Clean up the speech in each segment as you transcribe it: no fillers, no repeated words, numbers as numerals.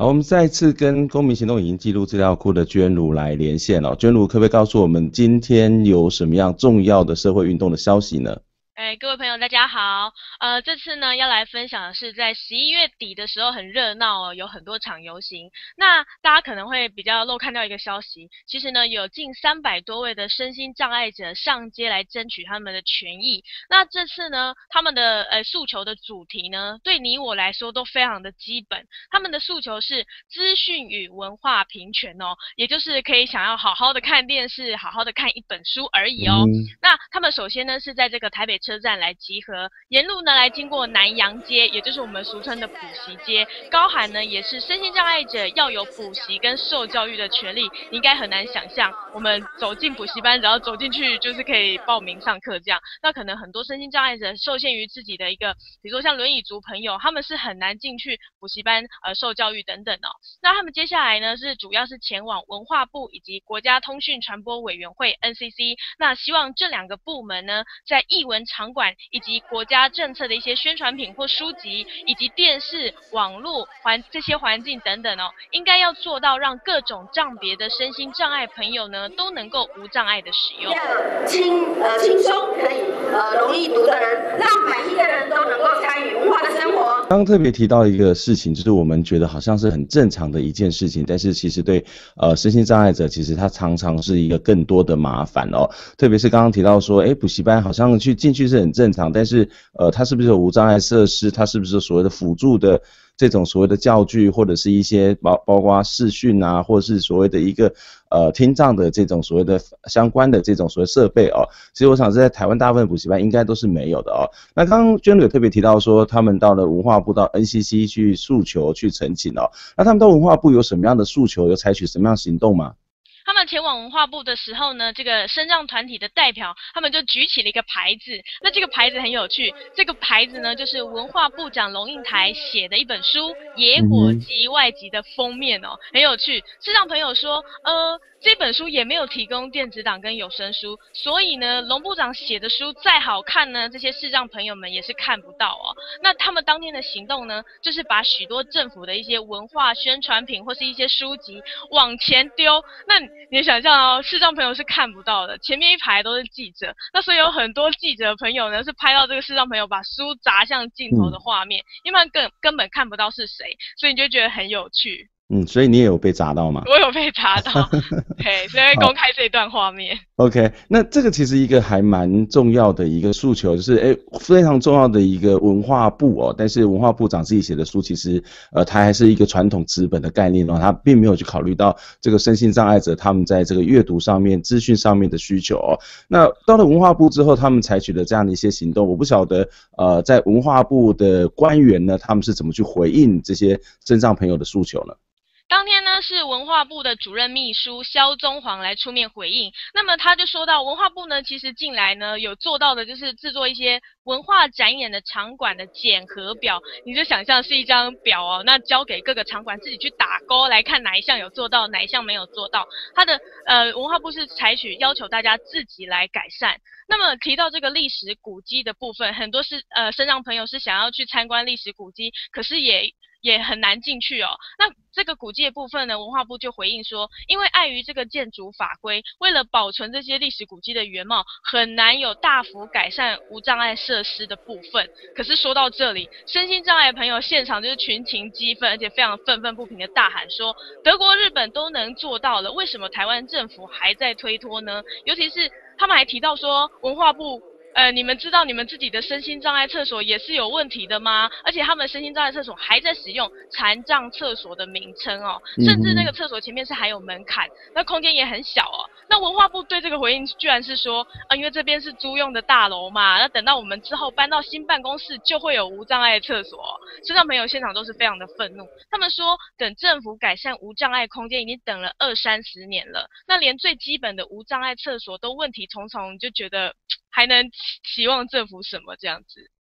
好，我们再一次跟公民行动影音记录资料库的娟如来连线哦。娟如可不可以告诉我们今天有什么样重要的社会运动的消息呢？ 各位朋友，大家好。这次呢要来分享的是在11月底的时候很热闹哦，有很多场游行。那大家可能会比较漏看到一个消息，其实呢有近300多位的身心障碍者上街来争取他们的权益。那这次呢，他们的诉求的主题呢，对你我来说都非常的基本。他们的诉求是资讯与文化平权哦，也就是可以想要好好的看电视，好好的看一本书而已哦。 嗯， 那他们首先呢是在这个台北车站来集合，沿路呢来经过南洋街，也就是我们俗称的补习街，高喊呢也是身心障碍者要有补习跟受教育的权利。你应该很难想象，我们走进补习班，只要走进去就是可以报名上课这样。那可能很多身心障碍者受限于自己的一个，比如说像轮椅族朋友，他们是很难进去补习班受教育等等哦。那他们接下来呢是主要是前往文化部以及国家通讯传播委员会 NCC，那希望这两个部门呢，在艺文场馆以及国家政策的一些宣传品或书籍，以及电视、网络这些环境等等哦，应该要做到让各种障别的身心障碍朋友呢，都能够无障碍的使用。 轻松可以容易读的人，让每一个人都能够参与文化的生活。 刚刚特别提到一个事情，就是我们觉得好像是很正常的一件事情，但是其实对身心障碍者，其实它常常是一个更多的麻烦哦。特别是刚刚提到说，补习班好像进去是很正常，但是它是不是有无障碍设施？它是不是有所谓的辅助的这种所谓的教具，或者是一些包括视讯啊，或者是所谓的一个听障的这种所谓的相关的这种所谓设备哦。其实我想是在台湾大部分补习班应该都是没有的哦。那刚刚娟有特别提到说，他们到了文化部到 NCC 去诉求去陈情哦。那他们到文化部有什么样的诉求，有采取什么样的行动吗？ 他们前往文化部的时候呢，这个身障团体的代表，他们就举起了一个牌子。那这个牌子很有趣，这个牌子呢，就是文化部长龙应台写的一本书《野火及外籍》的封面哦，很有趣。视障朋友说，这本书也没有提供电子档跟有声书，所以呢，龙部长写的书再好看呢，这些视障朋友们也是看不到哦。那他们当天的行动呢，就是把许多政府的一些文化宣传品或是一些书籍往前丢。那你想象哦，视障朋友是看不到的，前面一排都是记者，那所以有很多记者朋友呢是拍到这个视障朋友把书砸向镜头的画面，因为他根本看不到是谁，所以你就觉得很有趣。 所以你也有被砸到吗？ 我有被砸到，对，所以会公开这一段画面。 OK，那这个其实一个还蛮重要的一个诉求，就是非常重要的一个文化部哦，但是文化部长自己写的书，其实它还是一个传统纸本的概念哦，他并没有去考虑到这个身心障碍者他们在这个阅读上面、资讯上面的需求哦。那到了文化部之后，他们采取了这样的一些行动，我不晓得在文化部的官员呢，他们是怎么去回应这些身障朋友的诉求呢？ 当天呢是文化部的主任秘书萧宗煌来出面回应，那么他就说到文化部呢其实近来呢有做到的就是制作一些文化展演的场馆的检核表，你就想象是一张表哦，那交给各个场馆自己去打勾来看哪一项有做到，哪一项没有做到。他的文化部是采取要求大家自己来改善。那么提到这个历史古迹的部分，很多是身障朋友是想要去参观历史古迹，可是也很难进去哦。那这个古迹的部分呢，文化部就回应说，因为碍于这个建筑法规，为了保存这些历史古迹的原貌，很难有大幅改善无障碍设施的部分。可是说到这里，身心障碍的朋友现场就是群情激愤，而且非常愤愤不平的大喊说，德国、日本都能做到了，为什么台湾政府还在推脱呢？尤其是他们还提到说，文化部你们知道你们自己的身心障碍厕所也是有问题的吗？而且他们身心障碍厕所还在使用残障厕所的名称哦，甚至那个厕所前面是还有门槛，那空间也很小哦。那文化部对这个回应居然是说，因为这边是租用的大楼嘛，那等到我们之后搬到新办公室就会有无障碍厕所哦。身障朋友现场都是非常的愤怒，他们说等政府改善无障碍空间已经等了20-30年了，那连最基本的无障碍厕所都问题重重，就觉得还能期望政府什么这样子？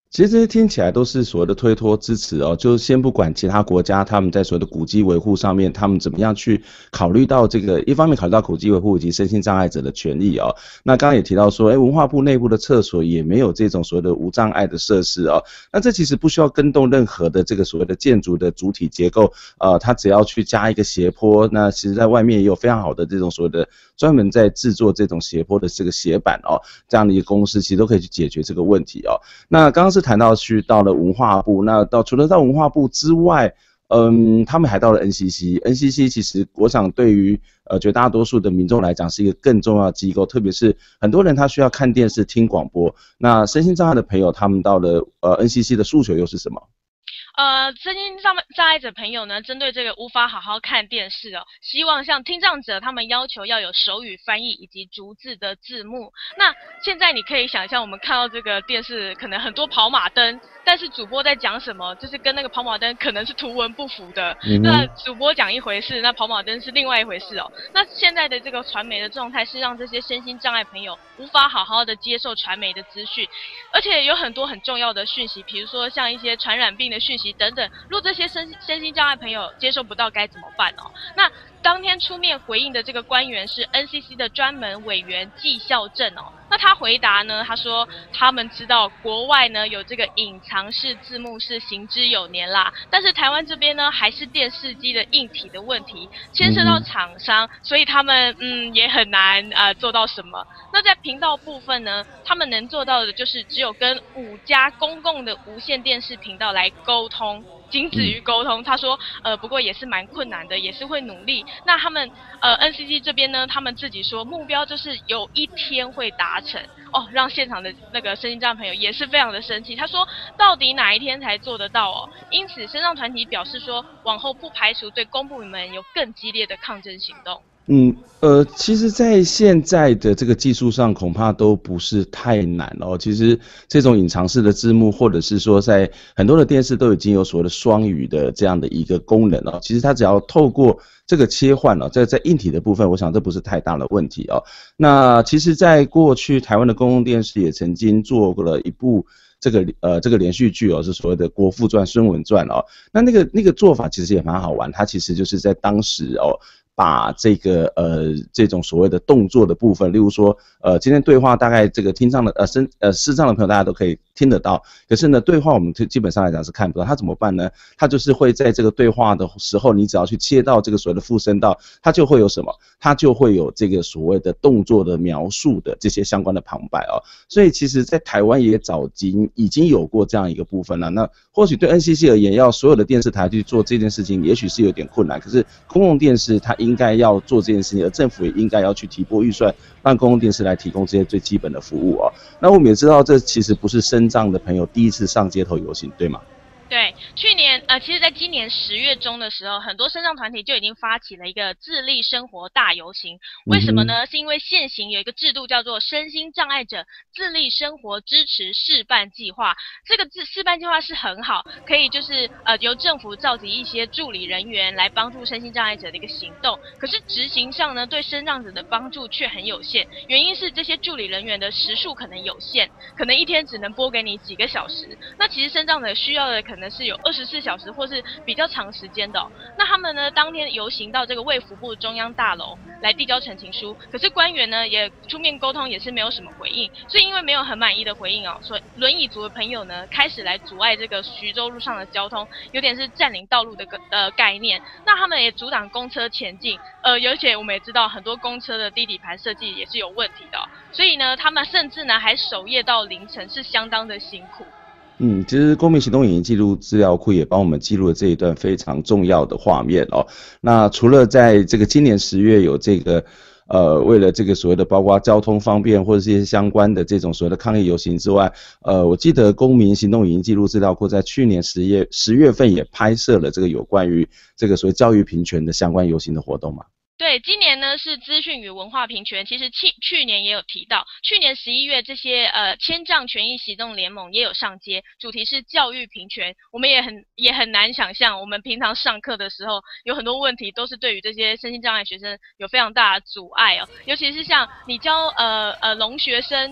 其实这些听起来都是所谓的推脱支持哦，就先不管其他国家他们在所谓的古迹维护上面，他们怎么样去考虑到这个，一方面考虑到古迹维护以及身心障碍者的权益哦。那刚刚也提到说，文化部内部的厕所也没有这种所谓的无障碍的设施哦。那这其实不需要更动任何的这个所谓的建筑的主体结构，它只要去加一个斜坡，那其实在外面也有非常好的这种所谓的专门在制作这种斜坡的这个斜板哦，这样的一个公司其实都可以去解决这个问题哦。那刚刚是谈到去到了文化部，那除了到文化部之外，他们还到了 NCC。NCC 其实我想对于绝大多数的民众来讲是一个更重要的机构，特别是很多人他需要看电视、听广播。那身心障碍的朋友，他们到了NCC 的诉求又是什么？ 身心障碍者朋友呢，针对这个无法好好看电视哦，希望像听障者他们要求要有手语翻译以及逐字的字幕。那现在你可以想象，我们看到这个电视可能很多跑马灯，但是主播在讲什么，就是跟那个跑马灯可能是图文不符的。那主播讲一回事，那跑马灯是另外一回事哦。那现在的这个传媒的状态是让这些身心障碍朋友无法好好的接受传媒的资讯，而且有很多很重要的讯息，比如说像一些传染病的讯息等等，如果这些身心障碍朋友接受不到该怎么办哦？那当天出面回应的这个官员是 NCC 的专门委员纪孝正哦。那他回答呢，他说他们知道国外呢有这个隐藏式字幕是行之有年啦，但是台湾这边呢还是电视机的硬体的问题，牵涉到厂商，所以他们也很难做到什么。那在频道部分呢，他们能做到的就是只有跟5家公共的无线电视频道来沟通，仅止于沟通。他说不过也是蛮困难的，也是会努力。那他们NCC 这边呢，他们自己说目标就是有一天会达成哦，让现场的那个身心障碍朋友也是非常的生气。他说到底哪一天才做得到哦？因此身障团体表示说，往后不排除对公部门有更激烈的抗争行动。 其实在现在的这个技术上恐怕都不是太难哦。其实这种隐藏式的字幕，或者是说在很多的电视都已经有所谓的双语的这样的一个功能哦。其实它只要透过这个切换哦，在硬体的部分，我想这不是太大的问题哦。那其实在过去台湾的公共电视也曾经做过了一部这个连续剧哦，是所谓的《国父传》《孙文传》哦。那个做法其实也蛮好玩，它其实就是在当时哦，把这个这种所谓的动作的部分，例如说今天对话大概这个听障的视障的朋友大家都可以听得到，可是呢对话我们基本上来讲是看不到，他怎么办呢？他就是会在这个对话的时候，你只要去切到这个所谓的附声道，它就会有什么？它就会有这个所谓的动作的描述的这些相关的旁白哦。所以其实在台湾也已经有过这样一个部分了。那或许对 NCC 而言，要所有的电视台去做这件事情，也许是有点困难。可是公共电视它应该要做这件事情，而政府也应该要去提拨预算，让公共电视来提供这些最基本的服务哦。那我们也知道，这其实不是身障的朋友第一次上街头游行，对吗？ 对，去年其实在今年10月中的时候，很多身障团体就已经发起了一个自立生活大游行。为什么呢？是因为现行有一个制度叫做身心障碍者自立生活支持示范计划。这个示范计划是很好，可以就是由政府召集一些助理人员来帮助身心障碍者的一个行动。可是执行上呢，对身障者的帮助却很有限。原因是这些助理人员的时数可能有限，可能一天只能拨给你几个小时。那其实身障者需要的可能是有24小时或是比较长时间的哦。那他们呢，当天游行到这个卫福部中央大楼来递交陈情书，可是官员呢也出面沟通，也是没有什么回应。所以因为没有很满意的回应哦，所以轮椅族的朋友呢开始来阻碍这个徐州路上的交通，有点是占领道路的概念。那他们也阻挡公车前进，而且我们也知道很多公车的低底盘设计也是有问题的哦。所以呢，他们甚至呢还守夜到凌晨，是相当的辛苦。 其实公民行动影音记录资料库也帮我们记录了这一段非常重要的画面哦。那除了在这个今年10月有这个为了这个所谓的包括交通方便或者是一些相关的这种所谓的抗议游行之外，我记得公民行动影音记录资料库在去年10月份也拍摄了这个有关于这个所谓教育平权的相关游行的活动嘛。 对，今年呢是资讯与文化平权，其实去年也有提到，去年11月这些千障权益行动联盟也有上街，主题是教育平权。我们也很难想象，我们平常上课的时候有很多问题都是对于这些身心障碍学生有非常大的阻碍哦，尤其是像你教聋学生，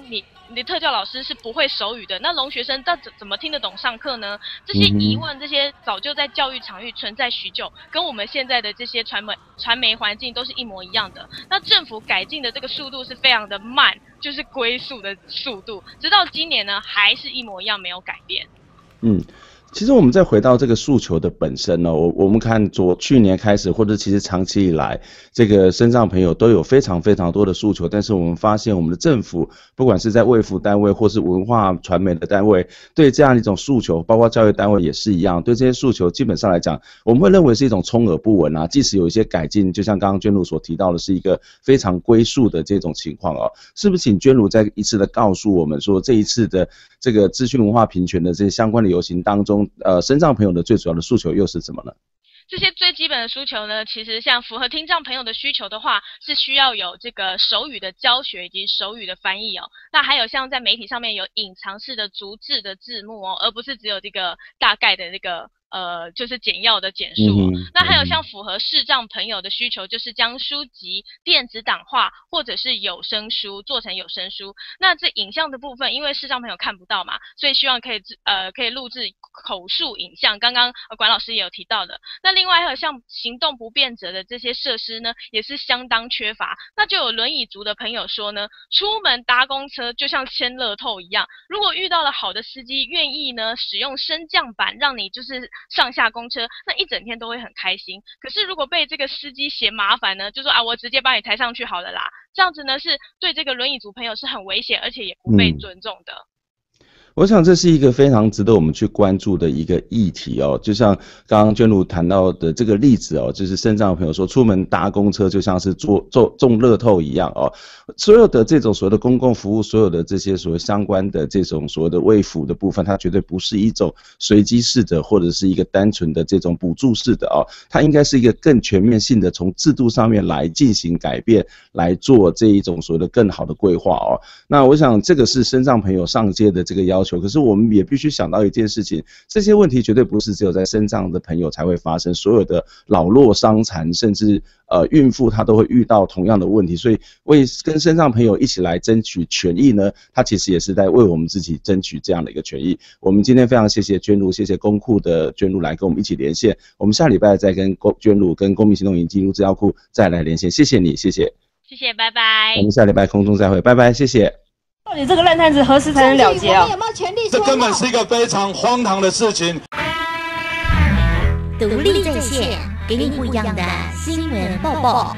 你的特教老师是不会手语的，那聋学生怎么听得懂上课呢？这些疑问，这些早就在教育场域存在许久，跟我们现在的这些传媒环境都是一模一样的。那政府改进的这个速度是非常的慢，就是龟速的速度，直到今年呢还是一模一样没有改变。 其实我们再回到这个诉求的本身呢，我们看去年开始，或者其实长期以来，这个身障朋友都有非常非常多的诉求，但是我们发现我们的政府，不管是在卫福单位或是文化传媒的单位，对这样一种诉求，包括教育单位也是一样，对这些诉求基本上来讲，我们会认为是一种充耳不闻啊，即使有一些改进，就像刚刚娟如所提到的，是一个非常龟速的这种情况哦，是不是请娟如再一次的告诉我们说，这一次的这个资讯文化平权的这些相关的游行当中，身障朋友的最主要的诉求又是什么呢？ 这些最基本的诉求呢，其实像符合听障朋友的需求的话，是需要有这个手语的教学以及手语的翻译哦。那还有像在媒体上面有隐藏式的逐字的字幕哦，而不是只有这个大概的这个就是简要的简述。那还有像符合视障朋友的需求，就是将书籍电子档化或者是有声书做成有声书。那这影像的部分，因为视障朋友看不到嘛，所以希望可以录制口述影像。刚刚管老师也有提到的。那另外还有像行动不便者的这些设施呢，也是相当缺乏。那就有轮椅族的朋友说呢，出门搭公车就像签乐透一样，如果遇到了好的司机愿意呢使用升降板让你就是上下公车，那一整天都会很开心。可是如果被这个司机嫌麻烦呢，就说我直接把你抬上去好了啦，这样子呢是对这个轮椅族朋友是很危险，而且也不被尊重的。 我想这是一个非常值得我们去关注的一个议题哦，就像刚刚娟如谈到的这个例子哦，就是身障的朋友说出门搭公车就像是中乐透一样哦，所有的这种所谓的公共服务，所有的这些所谓相关的这种所谓的卫福的部分，它绝对不是一种随机式的或者是一个单纯的这种补助式的哦，它应该是一个更全面性的从制度上面来进行改变，来做这一种所谓的更好的规划哦。那我想这个是身障朋友上街的这个要求。可是我们也必须想到一件事情，这些问题绝对不是只有在身障的朋友才会发生，所有的老弱伤残甚至孕妇她都会遇到同样的问题，所以跟身障朋友一起来争取权益呢，他其实也是在为我们自己争取这样的一个权益。我们今天非常谢谢娟如，谢谢公库的娟如来跟我们一起连线，我们下礼拜再跟娟如跟公民行动营进入资料库再来连线，谢谢你，谢谢， 拜拜。 我们下礼拜空中再会，拜拜，谢谢。 到底这个烂摊子何时才能了结啊？ 这根本是一个非常荒唐的事情。 独立在线，给你不一样的新闻报报。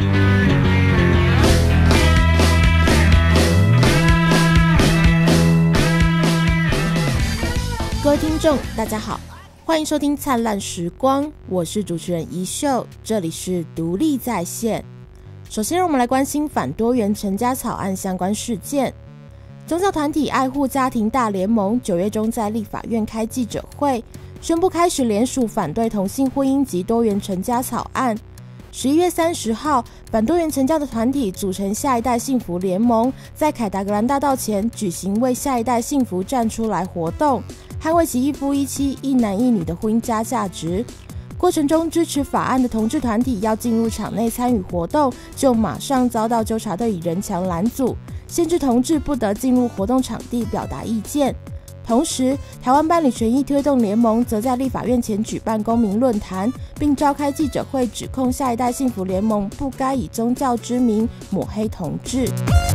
各位听众，大家好，欢迎收听灿烂时光，我是主持人怡秀，这里是独立在线。首先，让我们来关心反多元成家草案相关事件。宗教团体爱护家庭大联盟9月中在立法院开记者会，宣布开始联署反对同性婚姻及多元成家草案。11月30号，反多元成家的团体组成下一代幸福联盟，在凯达格兰大道前举行为下一代幸福站出来活动，捍卫其一夫一妻、一男一女的婚姻家价值。过程中，支持法案的同志团体要进入场内参与活动，就马上遭到纠察队以人墙拦阻，限制同志不得进入活动场地表达意见。同时，台湾伴侣权益推动联盟则在立法院前举办公民论坛，并召开记者会，指控下一代幸福联盟不该以宗教之名抹黑同志。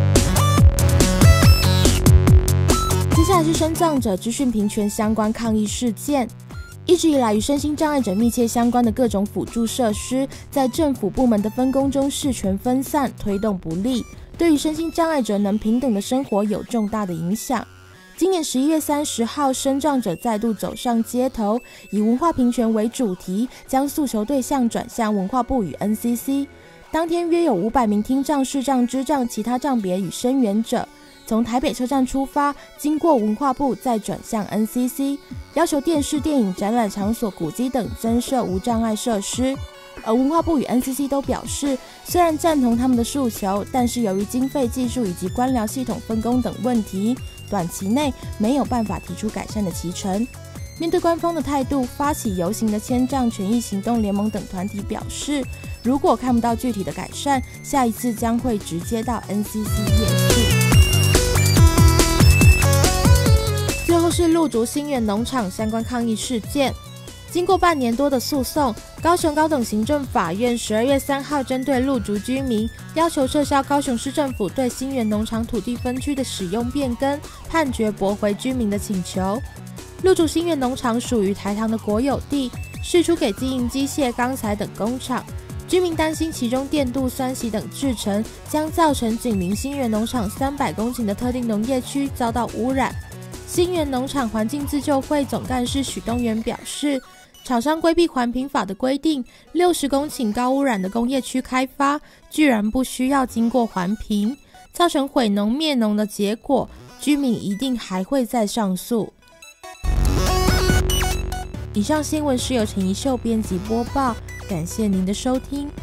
接下来是身障者资讯平权相关抗议事件。一直以来与身心障碍者密切相关的各种辅助设施，在政府部门的分工中事权分散，推动不力，对于身心障碍者能平等的生活有重大的影响。今年11月30号，身障者再度走上街头，以文化平权为主题，将诉求对象转向文化部与 NCC。当天约有500名听障、视障、智障、其他障别与声援者，从台北车站出发，经过文化部再转向 NCC， 要求电视、电影、展览场所、古迹等增设无障碍设施。而文化部与 NCC 都表示，虽然赞同他们的诉求，但是由于经费、技术以及官僚系统分工等问题，短期内没有办法提出改善的期程。面对官方的态度，发起游行的千障权益行动联盟等团体表示，如果看不到具体的改善，下一次将会直接到 NCC 夜宿。 就是路竹新源农场相关抗议事件。经过半年多的诉讼，高雄高等行政法院12月3号针对路竹居民要求撤销高雄市政府对新源农场土地分区的使用变更，判决驳回居民的请求。路竹新源农场属于台糖的国有地，释出给经营机械、钢材等工厂。居民担心其中电镀、酸洗等制成将造成紧邻新源农场300公顷的特定农业区遭到污染。新源农场环境自救会总干事许东元表示，厂商规避环评法的规定，60公顷高污染的工业区开发，居然不需要经过环评，造成毁农灭农的结果，居民一定还会再上诉。以上新闻是由陈怡秀编辑播报，感谢您的收听。